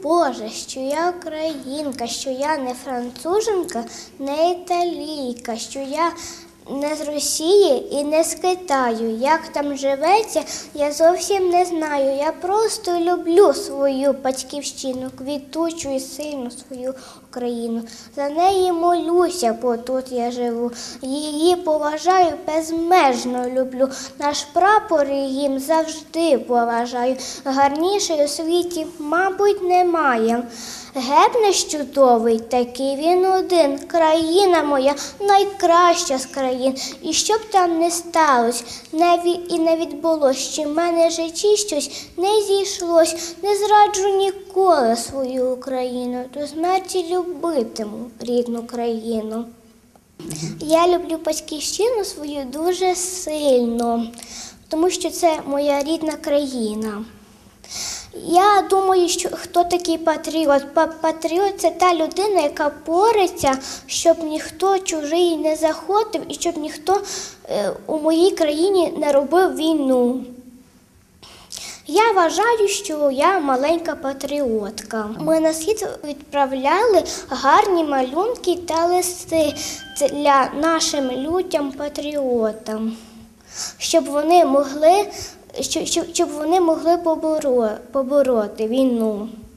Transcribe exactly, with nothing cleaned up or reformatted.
Боже, що я українка, що я не француженка, не італійка, що я не з Росії і не з Китаю. Як там живеться, я зовсім не знаю. Я просто люблю свою батьківщину, квітучу і сильну свою Україну. За неї молюся, бо тут я живу. Її поважаю, безмежно люблю. Наш прапор їм завжди поважаю. Гарніший у світі, мабуть, немає. Герб наш чудовий, такий він один. Країна моя найкраща з країн. І що б там не сталося, не і не відбулось, що в мене в житті щось не зійшлось. Не зраджу ніколи свою Україну, до смерті любитиму рідну країну. Я люблю батьківщину свою дуже сильно, тому що це моя рідна країна. Я думаю, що хто такий патріот? Патріот – це та людина, яка бореться, щоб ніхто чужий не заходив і щоб ніхто у моїй країні не робив війну. Я вважаю, що я маленька патріотка. Ми на схід відправляли гарні малюнки та листи для нашим людям-патріотам, щоб вони могли Щоб, щоб вони могли побороти війну.